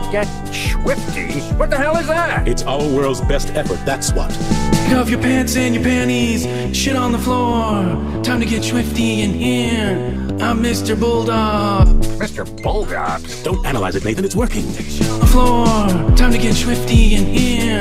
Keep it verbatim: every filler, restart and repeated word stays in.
Get swifty? What the hell is that? It's our world's best effort, that's what. Take off your pants and your panties, shit on the floor. Time to get swifty in here. I'm Mister Bulldog. Mister Bulldog? Don't analyze it, Nathan, it's working. On the floor, time to get swifty in here.